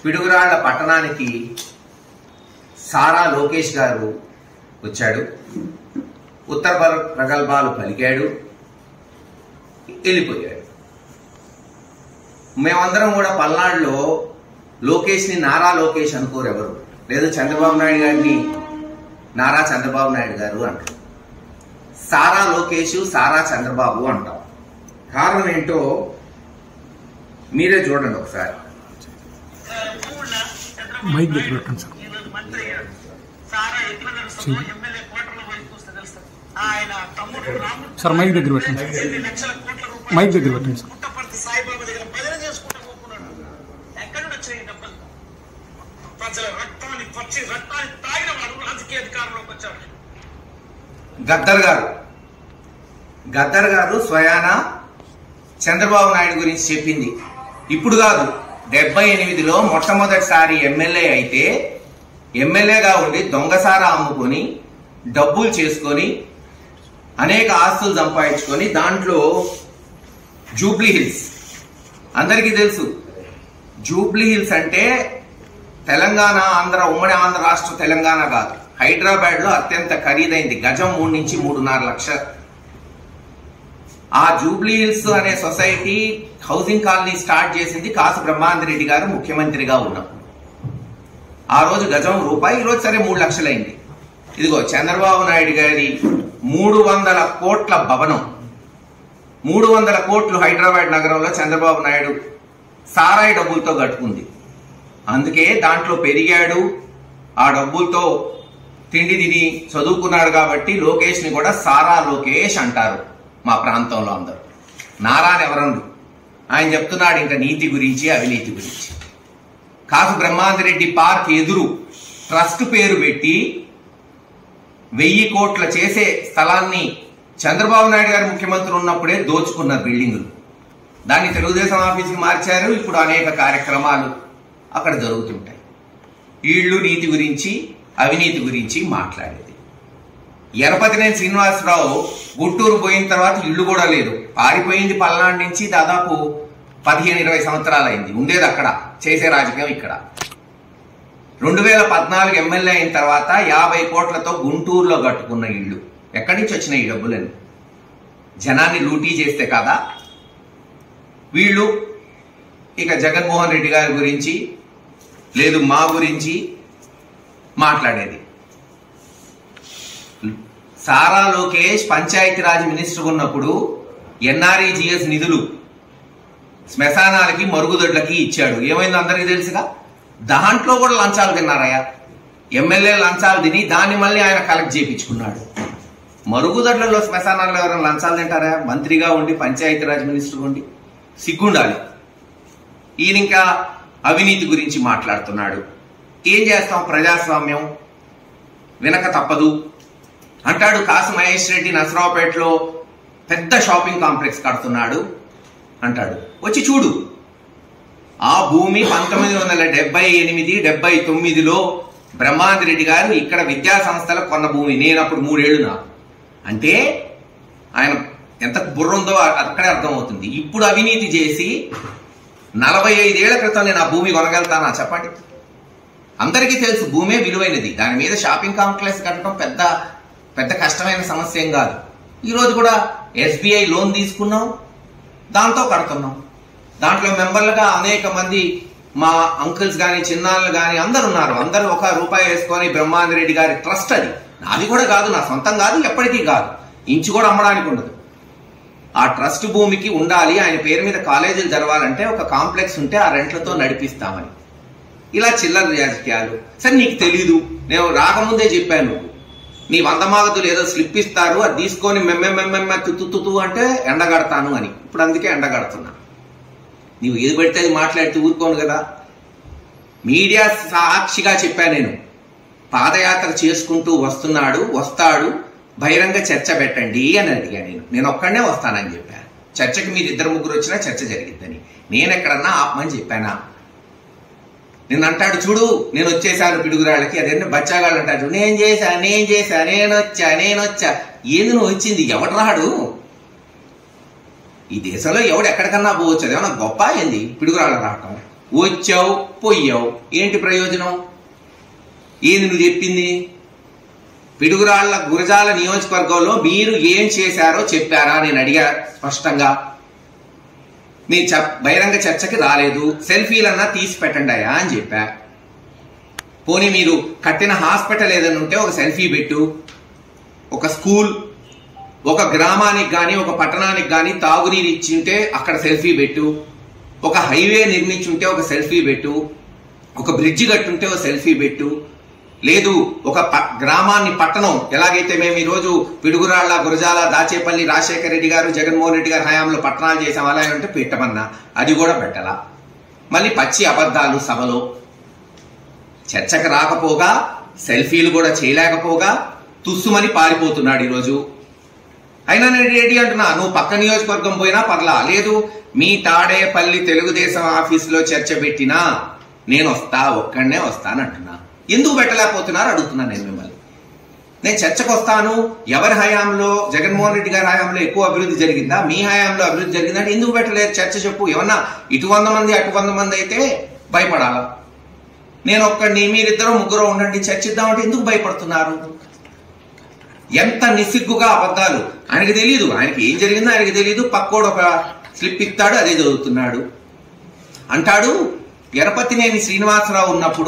పిడుగురాళ్ల పట్టణానికి సారా లోకేష్ గారు వచ్చాడు. ఉత్తర ప్రగల్భాలు పలికాడు, వెళ్ళిపోయాడు. మేమందరం కూడా పల్నాడులో లోకేష్ ని నారా లోకేష్ అనుకోరు ఎవరు. లేదు చంద్రబాబు నాయుడు గారిని నారా చంద్రబాబు నాయుడు గారు అంటారు. సారా లోకేష్, సారా చంద్రబాబు అంటాం. కారణం ఏంటో మీరే చూడండి ఒకసారి. మైక్ దగ్గర పెట్టండి సార్. సార్ మైక్ దగ్గర పెట్టండి సార్. మైక్ దగ్గర పెట్టండి సార్. గద్దర్ గారు స్వయాన చంద్రబాబు నాయుడు గురించి చెప్పింది ఇప్పుడు కాదు, 78లో మొట్టమొదటిసారి ఎమ్మెల్యే అయితే ఎమ్మెల్యేగా ఉండి దొంగసారా అమ్ముకొని డబ్బులు చేసుకొని అనేక ఆస్తులు సంపాదించుకొని దాంట్లో జూబ్లీ హిల్స్, అందరికీ తెలుసు జూబ్లీ హిల్స్ అంటే తెలంగాణ ఆంధ్ర ఉమ్మడి ఆంధ్ర రాష్ట్ర తెలంగాణ కాదు, హైదరాబాద్ లో అత్యంత ఖరీదైంది. గజం 3 నుంచి 3.5 లక్షలు. ఆ జూబ్లీ హిల్స్ అనే సొసైటీ హౌసింగ్ కాలనీ స్టార్ట్ చేసింది కాసు బ్రహ్మాందరెడ్డి గారు ముఖ్యమంత్రిగా ఉన్నప్పుడు. ఆ రోజు గజం రూపాయి, ఈరోజు సరే 3 లక్షలైంది. ఇదిగో చంద్రబాబు నాయుడు గారి 300 కోట్ల భవనం, 300 కోట్లు హైదరాబాద్ నగరంలో చంద్రబాబు నాయుడు సారాయి డబ్బులతో కట్టుకుంది. అందుకే దాంట్లో పెరిగాడు, ఆ డబ్బులతో తిండి తిని చదువుకున్నాడు. కాబట్టి లోకేష్ ని కూడా సారా లోకేష్ అంటారు మా ప్రాంతంలో అందరూ. నారాయణ ఎవరండు, ఆయన చెప్తున్నాడు ఇంకా నీతి గురించి అవినీతి గురించి. కాసు బ్రహ్మాందరెడ్డి పార్క్ ఎదురు ట్రస్ట్ పేరు పెట్టి 1000 కోట్ల చేసే స్థలాన్ని చంద్రబాబు నాయుడు గారు ముఖ్యమంత్రి ఉన్నప్పుడే దోచుకున్నారు బిల్డింగులు. దాన్ని తెలుగుదేశం ఆఫీస్కి మార్చారు. ఇప్పుడు అనేక కార్యక్రమాలు అక్కడ జరుగుతుంటాయి. వీళ్ళు నీతి గురించి అవినీతి గురించి మాట్లాడేది. ఎరపతినేని శ్రీనివాసరావు గుంటూరు పోయిన తర్వాత ఇల్లు కూడా లేదు, పారిపోయింది. పల్నాడు నుంచి దాదాపు 15-20 సంవత్సరాలు అయింది. ఉండేది అక్కడ, చేసే రాజకీయం ఇక్కడ. 2014 ఎమ్మెల్యే అయిన తర్వాత 50 కోట్లతో గుంటూరులో కట్టుకున్న ఇల్లు. ఎక్కడి నుంచి వచ్చినాయి ఈ డబ్బులని? జనాన్ని లూటీ చేస్తే కదా. వీళ్ళు ఇక జగన్మోహన్ రెడ్డి గారి గురించి లేదు మా గురించి మాట్లాడేది. సారా లోకేష్ పంచాయతీరాజ్ మినిస్టర్ ఉన్నప్పుడు ఎన్ఆర్ఈజీఎస్ నిధులు శ్మశానాలకి మరుగుదొడ్లకి ఇచ్చాడు. ఏమైందో అందరికీ తెలుసుగా. దాంట్లో కూడా లంచాలు తిన్నారయ్యా. ఎమ్మెల్యే లంచాలు తిని దాన్ని మళ్ళీ ఆయన కలెక్ట్ చేయించుకున్నాడు. మరుగుదొడ్లలో శ్మశానాల్లో ఎవరైనా లంచాలు తింటారా? మంత్రిగా ఉండి పంచాయతీరాజ్ మినిస్టర్ ఉండి సిగ్గుండాలి. ఈయన ఇంకా అవినీతి గురించి మాట్లాడుతున్నాడు. ఏం చేస్తాం, ప్రజాస్వామ్యం వినక తప్పదు అంటాడు. కాసు మహేష్ రెడ్డి నసరావుపేటలో పెద్ద షాపింగ్ కాంప్లెక్స్ కడుతున్నాడు అంటాడు. వచ్చి చూడు, ఆ భూమి 1978-79లో బ్రహ్మాందరెడ్డి గారు ఇక్కడ విద్యా సంస్థలకు కొన్న భూమి. నేను అప్పుడు 3 ఏళ్ళు నాకు. అంటే ఆయన ఎంత బుర్రందో అక్కడే అర్థమవుతుంది. ఇప్పుడు అవినీతి చేసి 45 ఏళ్ల క్రితం నేను ఆ భూమి కొనగలుగుతానా చెప్పండి? అందరికీ తెలుసు భూమే విలువైనది. దాని మీద షాపింగ్ కాంప్లెక్స్ కట్టడం పెద్ద కష్టమైన సమస్య ఏం కాదు. ఈరోజు కూడా SBI లోన్ తీసుకున్నాం, దాంతో కడుతున్నాం. దాంట్లో మెంబర్లుగా అనేక మంది మా అంకుల్స్ కానీ చిన్నాళ్ళు కానీ అందరు ఉన్నారు. అందరూ ₹1 వేసుకొని బ్రహ్మాందరెడ్డి గారి ట్రస్ట్. అది నాది కూడా కాదు, నా సొంతం కాదు, ఎప్పటికీ కాదు, ఇంచు కూడా అమ్మడానికి ఉండదు. ఆ ట్రస్ట్ భూమికి ఉండాలి. ఆయన పేరు మీద కాలేజీలు జరగాలంటే ఒక కాంప్లెక్స్ ఉంటే ఆ రెంట్లతో నడిపిస్తామని. ఇలా చిల్లర రాజకీయాలు. సరే నీకు తెలీదు, నేను రాకముందే చెప్పాను, నీ 100 మాగదులు ఏదో స్లిప్ ఇస్తారు, అది తీసుకొని మెమ్మె తుతు అంటే ఎండగడతాను అని. ఇప్పుడు అందుకే ఎండగడుతున్నా. నీవు ఏది పెడితే అది మాట్లాడితే ఊరుకోను కదా. మీడియా సాక్షిగా చెప్పా నేను. పాదయాత్ర చేసుకుంటూ వస్తాడు, బహిరంగ చర్చ పెట్టండి అని అడిగా. నేను ఒక్కడనే వస్తానని చెప్పాను. చర్చకి మీరు 2-3 వచ్చినా చర్చ జరిగిద్దని. నేను ఎక్కడన్నా ఆపమని చెప్పానా? నిన్ను అంటాడు చూడు, నేను వచ్చేసాను పిడుగురాళ్ళకి. అదేంటే బచ్చాగాళ్ళు అంటాడు, నేను చేశా, నేనొచ్చా. ఏంది నువ్వు వచ్చింది? ఎవడు రాడు? ఈ దేశంలో ఎవడు ఎక్కడికన్నా పోవచ్చు. అదేమన్నా గొప్ప ఏంది పిడుగురాళ్ళ రావటం? వచ్చావు పోయావు, ఏంటి ప్రయోజనం? ఏంది నువ్వు చెప్పింది? పిడుగురాళ్ల గురజాల నియోజకవర్గంలో మీరు ఏం చేశారో చెప్పారా? నేను అడిగా స్పష్టంగా. మీరు బహిరంగ చర్చకి రాలేదు, సెల్ఫీలన్నా తీసి పెట్టండి అయ్యా అని చెప్పా. పోనీ మీరు కట్టిన హాస్పిటల్ ఏదైనా ఉంటే ఒక సెల్ఫీ పెట్టు, ఒక స్కూల్, ఒక గ్రామానికి కానీ ఒక పట్టణానికి కానీ తాగునీరు ఇచ్చింటే అక్కడ సెల్ఫీ పెట్టు, ఒక హైవే నిర్మించుంటే ఒక సెల్ఫీ పెట్టు, ఒక బ్రిడ్జి కట్టుంటే ఒక సెల్ఫీ పెట్టు. లేదు ఒక గ్రామాన్ని పట్టణం ఎలాగైతే మేము ఈరోజు పిడుగురాళ్ల గురజాల దాచేపల్లి రాజశేఖర రెడ్డి గారు జగన్మోహన్ రెడ్డి గారి హయాంలో పట్టణాలు చేసాం అలా అంటే పెట్టమన్నా, అది కూడా పెట్టాలా. మళ్ళీ పచ్చి అబద్ధాలు సభలో, చర్చకు రాకపోగా సెల్ఫీలు కూడా చేయలేకపోగా తుస్సుమని పారిపోతున్నాడు ఈరోజు. అయినా నేను రెడీ అంటున్నా, నువ్వు పక్క నియోజకవర్గం పోయినా పర్లా, లేదు మీ తాడేపల్లి తెలుగుదేశం ఆఫీసులో చర్చ పెట్టినా నేను వస్తా, ఒక్కడనే వస్తానంటున్నా. ఎందుకు పెట్టలేకపోతున్నారు అడుగుతున్నా నేను మిమ్మల్ని. నేను చర్చకు వస్తాను, ఎవరి హయాంలో, జగన్మోహన్ రెడ్డి గారి హయాంలో ఎక్కువ అభివృద్ధి జరిగిందా, మీ హయాంలో అభివృద్ధి జరిగిందంటే ఎందుకు పెట్టలేదు చర్చ? చెప్పు. ఏమన్నా ఇటు 100 మంది అటు 100 మంది అయితే భయపడాలా? నేను ఒక్కడిని, మీరిద్దరూ ముగ్గురు ఉండండి చర్చిద్దామంటే ఎందుకు భయపడుతున్నారు? ఎంత నిస్సిగ్గుగా అబద్ధాలు. ఆయనకి తెలియదు, ఆయనకి ఏం జరిగిందో ఆయనకి తెలియదు. పక్కోడు ఒక స్లిప్ ఇస్తాడు, అదే చదువుతున్నాడు. అంటాడు ఎరపతినేని శ్రీనివాసరావు ఉన్నప్పుడు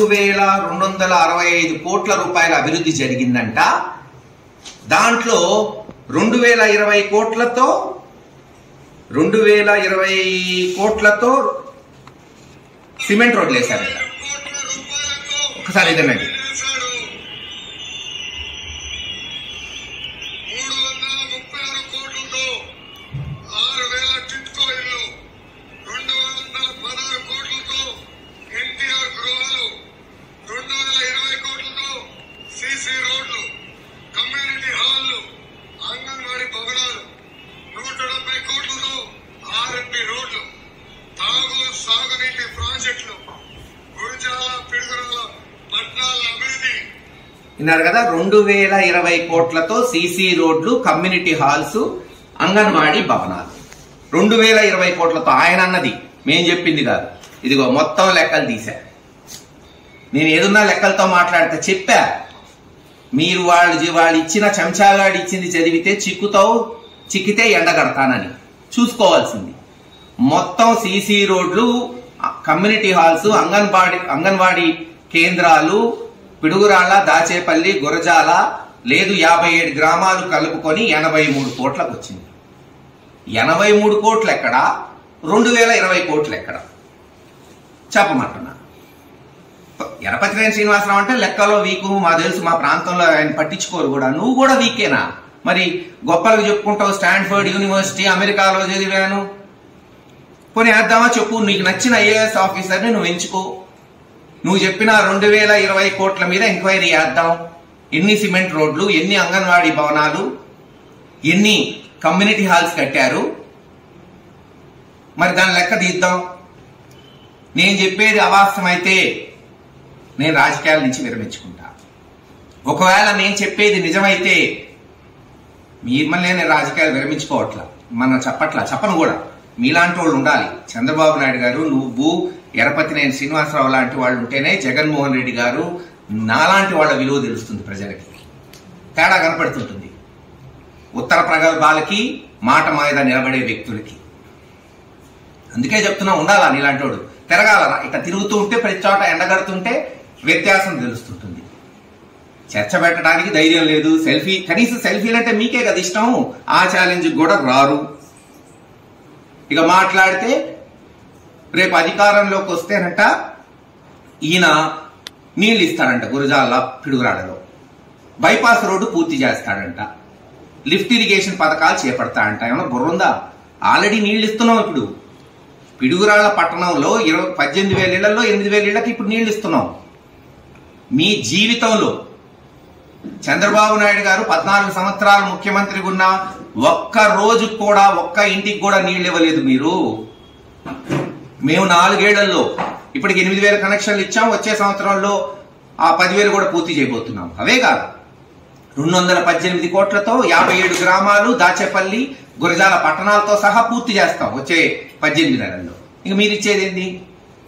2265 కోట్ల రూపాయల అభివృద్ధి జరిగిందంట. దాంట్లో 2020 కోట్లతో సిమెంట్ రోడ్లు వేశారట. ఒకసారి ఇదనండి. విన్నారు కదా, 2020 కోట్లతో సీసీ రోడ్లు, కమ్యూనిటీ హాల్స్, అంగన్వాడీ భవనాలు. 2020 కోట్లతో. ఆయన అన్నది, మేం చెప్పింది కాదు. ఇదిగో మొత్తం లెక్కలు తీశా. నేను ఏదున్నా లెక్కలతో మాట్లాడితే చెప్పా. మీరు వాళ్ళు ఇచ్చిన చెంచాగాడి ఇచ్చింది చదివితే చిక్కుతావు, చిక్కితే ఎండగడతానని చూసుకోవాల్సింది. మొత్తం సీసీ రోడ్లు, కమ్యూనిటీ హాల్స్, అంగన్వాడీ కేంద్రాలు, పిడుగురాళ్ల, దాచేపల్లి, గురజాల, లేదు 57 గ్రామాలు కలుపుకొని 83 కోట్లకు వచ్చింది. 83 కోట్లు ఎక్కడ, 2020 కోట్లు ఎక్కడ చెప్పమంటున్నా. ఎరపతినేని శ్రీనివాసరావు అంటే లెక్కలో వీకు, మా తెలుసు, మా ప్రాంతంలో ఆయన పట్టించుకోరు కూడా. నువ్వు కూడా వీకేనా? మరి గొప్పలకు చెప్పుకుంటావు, స్టాన్ఫర్డ్ యూనివర్సిటీ, అమెరికాలో చదివాను. పోనీ వేద్దామా చెప్పు, నీకు నచ్చిన ఐఏఎస్ ఆఫీసర్ని నువ్వు ఎంచుకో. నువ్వు చెప్పిన 2020 కోట్ల మీద ఎంక్వైరీ చేద్దాం. ఎన్ని సిమెంట్ రోడ్లు, ఎన్ని అంగన్వాడీ భవనాలు, ఎన్ని కమ్యూనిటీ హాల్స్ కట్టారు, మరి దాని లెక్క తీద్దాం. నేను చెప్పేది అవాస్తవమైతే నేను రాజకీయాల నుంచి విరమించుకుంటా. ఒకవేళ నేను చెప్పేది నిజమైతే మిమ్మల్ని నేను రాజకీయాలు విరమించుకోవట్లా, మనం చెప్పను కూడా. మీలాంటి వాళ్ళు ఉండాలి. చంద్రబాబు నాయుడు గారు, నువ్వు, ఎరపతినేని శ్రీనివాసరావు లాంటి వాళ్ళు ఉంటేనే జగన్మోహన్ రెడ్డి గారు, నాలాంటి వాళ్ళ విలువ తెలుస్తుంది, ప్రజలకి తేడా కనపడుతుంటుంది. ఉత్తర ప్రగల్భాలకి, మాట మీద నిలబడే వ్యక్తులకి. అందుకే చెప్తున్నా, ఉండాలా నీలాంటి వాడు, తిరగాల. ఇక తిరుగుతూ ఉంటే ప్రతి చోట ఎండగడుతుంటే వ్యత్యాసం తెలుస్తుంటుంది. చర్చ పెట్టడానికి ధైర్యం లేదు. కనీసం సెల్ఫీలు అంటే మీకే కదా ఇష్టం, ఆ ఛాలెంజ్ కూడా రారు. ఇక మాట్లాడితే రేపు అధికారంలోకి వస్తేనంట ఈయన నీళ్లు ఇస్తాడంట గురజాల, పిడుగురాళ్లలో బైపాస్ రోడ్డు పూర్తి చేస్తాడంట, లిఫ్ట్ ఇరిగేషన్ పథకాలు చేపడతాడంట. ఏమన్నా బుర్రుందా? ఆల్రెడీ నీళ్లు ఇస్తున్నాం. ఇప్పుడు పిడుగురాళ్ల పట్టణంలో 18,000 ఇళ్లలో 8,000 ఇళ్లకి ఇప్పుడు నీళ్లు ఇస్తున్నాం. మీ జీవితంలో చంద్రబాబు నాయుడు గారు 14 సంవత్సరాలు ముఖ్యమంత్రిగా ఉన్న ఒక్క రోజు కూడా, ఒక్క ఇంటికి కూడా నీళ్లు ఇవ్వలేదు మీరు. మేము 4 ఏళ్లలో ఇప్పటికి 8,000 కనెక్షన్లు ఇచ్చాం. వచ్చే సంవత్సరంలో ఆ 10,000 కూడా పూర్తి చేయబోతున్నాం. అవే కాదు, 218 కోట్లతో 57 గ్రామాలు, దాచేపల్లి, గురజాల పట్టణాలతో సహా పూర్తి చేస్తాం వచ్చే 18 నెలల్లో. ఇంక మీరు ఇచ్చేది ఏంది?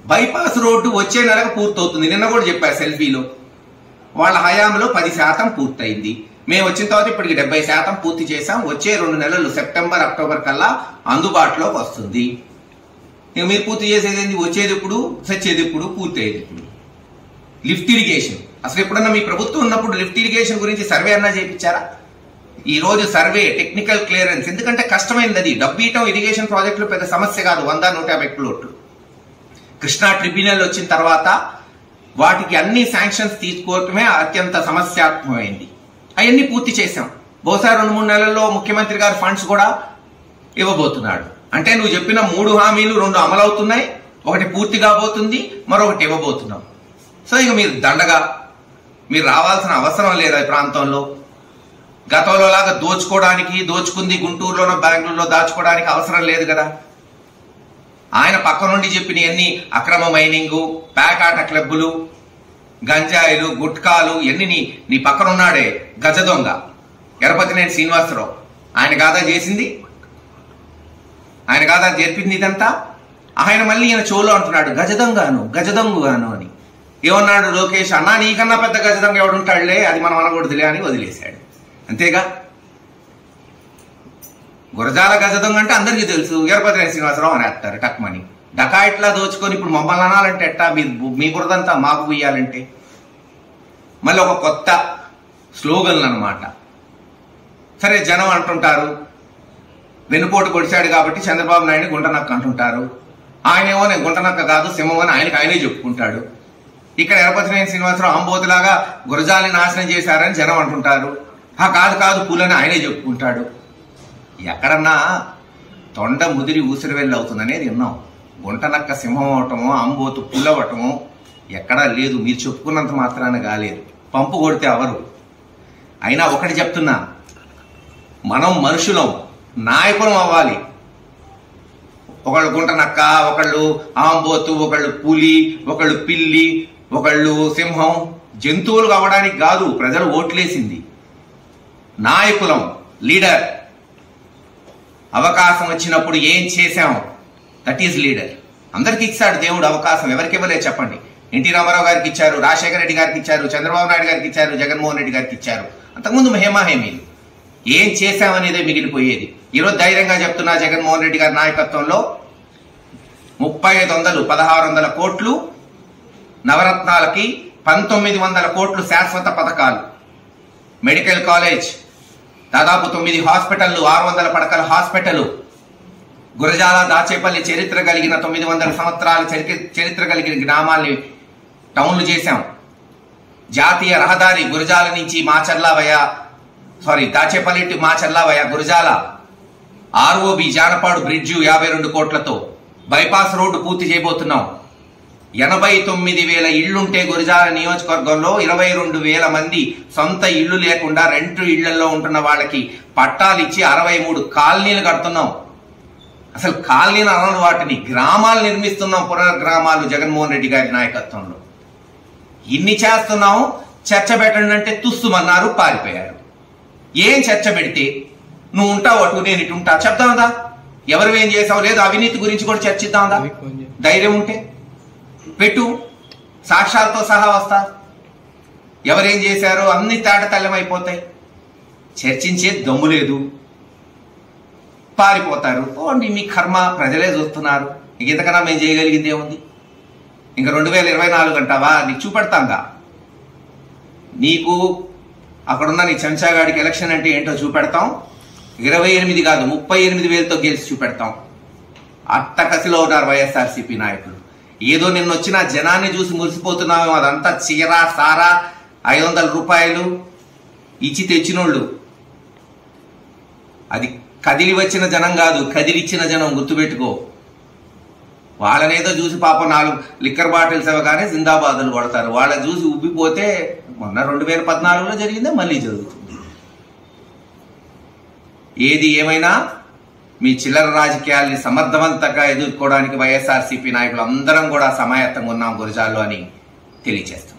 బైపాస్ రోడ్డు వచ్చే నెలకు పూర్తవుతుంది. నిన్న కూడా చెప్పారు సెల్ఫీలో. వాళ్ళ హయాంలో 10% పూర్తయింది. మేము వచ్చిన తర్వాత ఇప్పటికి 70% పూర్తి చేశాం. వచ్చే 2 నెలలు సెప్టెంబర్ అక్టోబర్ కల్లా అందుబాటులోకి వస్తుంది. ఇక మీరు పూర్తి చేసేది ఏంది? వచ్చేది ఎప్పుడు, సచ్చేది ఎప్పుడు, పూర్తి అయ్యేది ఎప్పుడు? లిఫ్ట్ ఇరిగేషన్ అసలు ఎప్పుడన్నా మీ ప్రభుత్వం ఉన్నప్పుడు లిఫ్ట్ ఇరిగేషన్ గురించి సర్వే అన్నా చేయించారా? ఈ రోజు సర్వే, టెక్నికల్ క్లియరెన్స్, ఎందుకంటే కష్టమైనది అది. డబ్బు ఇవ్వటం ఇరిగేషన్ ప్రాజెక్టులు పెద్ద సమస్య కాదు. 100-150 కోట్లు. కృష్ణా ట్రిబ్యునల్ వచ్చిన తర్వాత వాటికి అన్ని శాంక్షన్స్ తీసుకోవటమే అత్యంత సమస్యాత్మకమైంది. అవన్నీ పూర్తి చేశాం. బహుశా 2-3 నెలల్లో ముఖ్యమంత్రి గారు ఫండ్స్ కూడా ఇవ్వబోతున్నాడు. అంటే నువ్వు చెప్పిన 3 హామీలు 2 అమలవుతున్నాయి, ఒకటి పూర్తి కాబోతుంది, మరొకటి ఇవ్వబోతున్నాం. సో ఇక మీరు దండగా మీరు రావాల్సిన అవసరం లేదు ఈ ప్రాంతంలో. గతంలో లాగా దోచుకుంది గుంటూరులోనో బెంగళూరులో దాచుకోవడానికి అవసరం లేదు కదా. ఆయన పక్క నుండి చెప్పిన అన్ని అక్రమ మైనింగ్, ప్యాకాట క్లబ్బులు, గంజాయిలు, గుట్కాలు ఇవన్నీ నీ పక్కన ఉన్నాడే గజ దొంగ ఎరపతినేని శ్రీనివాసరావు. ఆయన కాదా చేసింది? ఆయన కాదా జరిపింది ఇదంతా? ఆయన మళ్ళీ ఈయన చోలో అంటున్నాడు గజదొంగగాను అని. ఏమన్నాడు లోకేష్? అన్నా నీకన్నా పెద్ద గజదొంగ ఎవడుంటాడులే, అది మనం అనకూడదులే అని వదిలేశాడు. అంతేగా. గురజాల గజదొంగ అంటే అందరికీ తెలుసు, ఎరపతినేని శ్రీనివాసరావు అని వేస్తారు టక్మని. డకాయిట్లా దోచుకొని ఇప్పుడు మమ్మల్ని అనాలంటే ఎట్టా? మీ బురదంతా మాకు పోయాలంటే? మళ్ళీ ఒక కొత్త స్లోగన్లు అన్నమాట. సరే, జనం అంటుంటారు వెనుపోటు పొడిచాడు కాబట్టి చంద్రబాబు నాయుడు గుంటనక్క అంటుంటారు. ఆయనేమో నేను గుంటనక్క కాదు సింహం అని ఆయనే చెప్పుకుంటాడు. ఇక్కడ ఎరపతినేని శ్రీనివాసరావు ఆంబోతులాగా గురజాలని నాశనం చేశారని జనం అంటుంటారు. కాదు పూలని ఆయనే చెప్పుకుంటాడు. ఎక్కడన్నా తొండ ముదిరి ఊసిరి వెళ్ళి అవుతుందనేది విన్నాం. గుంటనక్క సింహం అవటమో ఆంబోతు పుల్లవటమో ఎక్కడా లేదు. మీరు చెప్పుకున్నంత మాత్రాన కాలేదు. పంపు కొడితే అవరు. అయినా ఒకటి చెప్తున్నా, మనం మనుషులం, నాయకులం అవ్వాలి. ఒకళ్ళు గుంటనక్క, ఒకళ్ళు ఆంబోతు, ఒకళ్ళు పులి, ఒకళ్ళు పిల్లి, ఒకళ్ళు సింహం. జంతువులు కావడానికి కాదు ప్రజలు ఓట్లేసింది. నాయకులం, లీడర్. అవకాశం వచ్చినప్పుడు ఏం చేశాం, దట్ ఈజ్ లీడర్. అందరికి ఇచ్చాడు దేవుడు అవకాశం. ఎవరికి ఇవ్వలేదు చెప్పండి? ఎన్టీ రామారావు గారికి ఇచ్చారు, రాజశేఖర రెడ్డి గారికి ఇచ్చారు, చంద్రబాబు నాయుడు గారికి ఇచ్చారు, జగన్మోహన్ రెడ్డి గారికి ఇచ్చారు. అంతకుముందు హేమాహేమీలు. ఏం చేశామనేదే మిగిలిపోయేది. ఈరోజు ధైర్యంగా చెప్తున్నా, జగన్మోహన్ రెడ్డి గారి నాయకత్వంలో 3500 1600 కోట్లు నవరత్నాలకి, 1900 కోట్లు శాశ్వత పథకాలు, మెడికల్ కాలేజ్, దాదాపు 9 హాస్పిటళ్లు, 600 పడకల హాస్పిటల్, గురజాల దాచేపల్లి చరిత్ర కలిగిన 900 సంవత్సరాల చరిత్ర కలిగిన గ్రామాల్ని టౌన్లు చేశాం. జాతీయ రహదారి గురజాల నుంచి Dachepalli to Macherla via Gurazala, ROB Janapadu bridge 52 కోట్లతో, బైపాస్ రోడ్డు పూర్తి చేయబోతున్నాం. 89,000 ఇళ్లుంటే గురజాల నియోజకవర్గంలో 22,000 మంది సొంత ఇళ్లు లేకుండా రెంట్ ఇళ్లలో ఉంటున్న వాళ్ళకి పట్టాలు ఇచ్చి 63 కాలనీలు కడుతున్నాం. అసలు కాలనీలు అనని వాటిని గ్రామాలు నిర్మిస్తున్నాం, పునర్గ్రామాలు జగన్మోహన్ రెడ్డి గారి నాయకత్వంలో. ఇన్ని చేస్తున్నాం. చర్చ పెట్టండి అంటే తుస్సుమన్నారు, పారిపోయారు. ఏం చర్చ పెడితే నువ్వు ఉంటావు అటు, నేను ఇటు ఉంటా చెప్దాందా? ఎవరు ఏం చేసావు? లేదు అవినీతి గురించి కూడా చర్చిద్దాందా? ధైర్యం ఉంటే పెట్టు, సాక్ష్యాలతో సహా వస్తా. ఎవరేం చేశారో అన్ని తేటతెల్లమైపోతాయి. చర్చించే దమ్ము లేదు, పారిపోతారు. ఓండి మీ కర్మ, ప్రజలే చూస్తున్నారు. నీకు ఇంతకన్నా మేము చేయగలిగింది ఏముంది? ఇంకా 2024 అంటావా? నీకు చూపెడతాంగా. నీకు అక్కడున్న నీ చెంచాగాడికి ఎలక్షన్ అంటే ఏంటో చూపెడతాం. 28 కాదు 38,000తో గెలిచి చూపెడతాం. అట్టకసిలో ఉన్నారు వైఎస్ఆర్సీపీ నాయకులు. ఏదో నిన్న వచ్చిన జనాన్ని చూసి మురిసిపోతున్నాము. అదంతా చీర సారా 500 రూపాయలు ఇచ్చి తెచ్చినోళ్ళు. అది కదిలి వచ్చిన జనం కాదు, కదిలిచ్చిన జనం, గుర్తుపెట్టుకో. వాళ్ళనేదో చూసి పాపం 4 లిక్కర్ బాటిల్స్ ఇవ్వగానే జిందాబాదులు కొడతారు. వాళ్ళని చూసి ఉబ్బిపోతే మొన్న 2014లో జరిగిందే మళ్ళీ జరుగుతుంది. ఏది ఏమైనా మీ చిల్లర రాజకీయాల్ని సమర్థవంతంగా ఎదుర్కోవడానికి వైఎస్ఆర్సీపీ నాయకులు అందరం కూడా సమాయత్తంగా ఉన్నాం గురజాల్లో అని తెలియజేస్తాం.